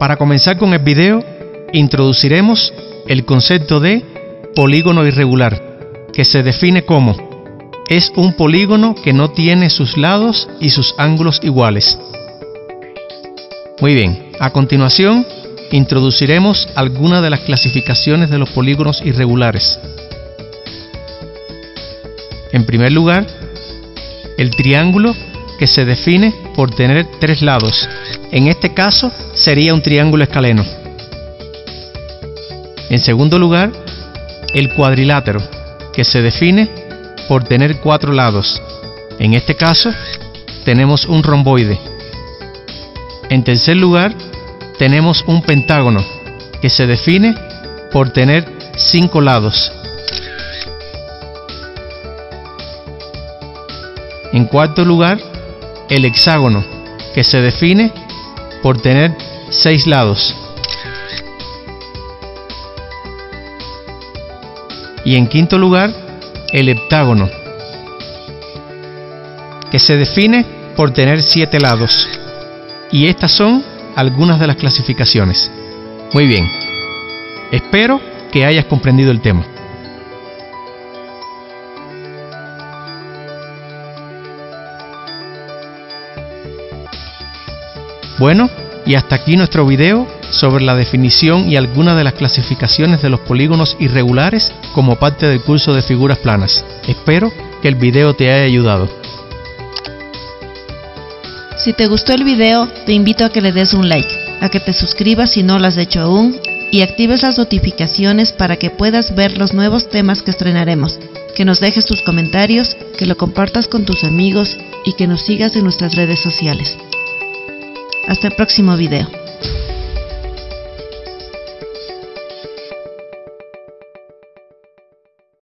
Para comenzar con el video, introduciremos el concepto de polígono irregular, que se define como: es un polígono que no tiene sus lados y sus ángulos iguales. Muy bien, a continuación introduciremos algunas de las clasificaciones de los polígonos irregulares. En primer lugar, el triángulo, que se define por tener tres lados. En este caso sería un triángulo escaleno. En segundo lugar, el cuadrilátero, que se define por tener cuatro lados. En este caso tenemos un romboide. En tercer lugar, tenemos un pentágono, que se define por tener 5 lados. En cuarto lugar, el hexágono, que se define por tener 6 lados. Y en quinto lugar, el heptágono, que se define por tener 7 lados. Y estas son algunas de las clasificaciones. Muy bien, espero que hayas comprendido el tema. Bueno, y hasta aquí nuestro video sobre la definición y algunas de las clasificaciones de los polígonos irregulares como parte del curso de figuras planas. Espero que el video te haya ayudado. Si te gustó el video, te invito a que le des un like, a que te suscribas si no lo has hecho aún y actives las notificaciones para que puedas ver los nuevos temas que estrenaremos, que nos dejes tus comentarios, que lo compartas con tus amigos y que nos sigas en nuestras redes sociales. Hasta el próximo video.